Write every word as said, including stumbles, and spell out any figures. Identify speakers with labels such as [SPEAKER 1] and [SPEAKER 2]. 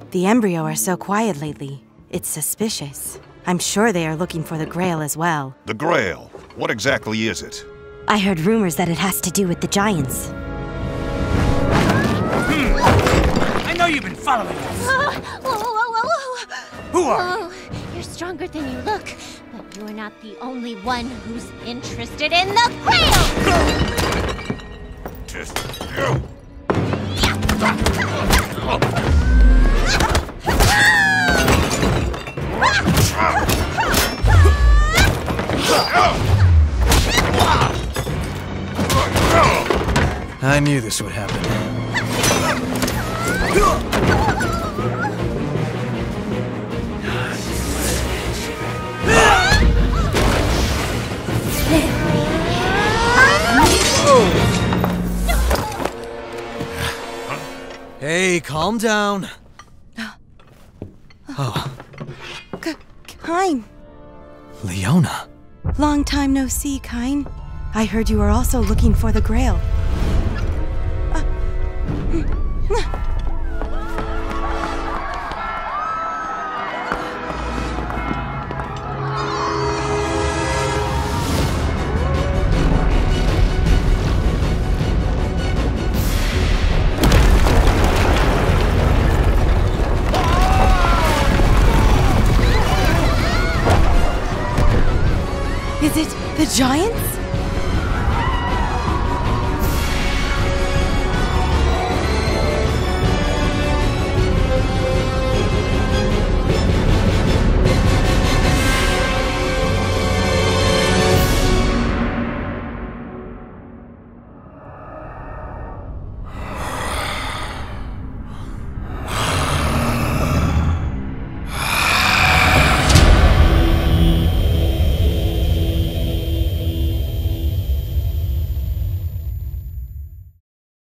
[SPEAKER 1] The embryo are so quiet lately. It's suspicious. I'm sure they are looking for the Grail as well.
[SPEAKER 2] The Grail? What exactly is it?
[SPEAKER 1] I heard rumors that it has to do with the Giants.
[SPEAKER 3] Hmm. I know you've been following us.
[SPEAKER 4] Whoa, whoa, whoa, whoa!
[SPEAKER 3] Who are
[SPEAKER 4] you? You're stronger than you look, but you're not the only one who's interested in the Grail!
[SPEAKER 2] Just you!
[SPEAKER 5] I knew this would happen. Hey, calm down. Oh.
[SPEAKER 1] K- Kyne.
[SPEAKER 5] Leona.
[SPEAKER 1] Long time no see, Kyne. I heard you were also looking for the Grail. Uh, Is it the Giants?